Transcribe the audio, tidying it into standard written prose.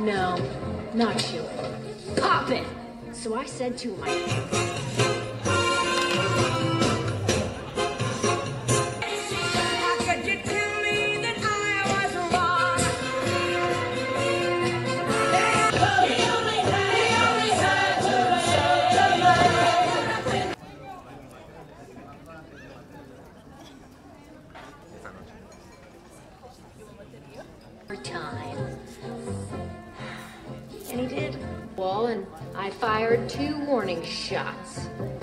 No, not you. Pop it! So I said to my... time. And he did. Well, and I fired 2 warning shots.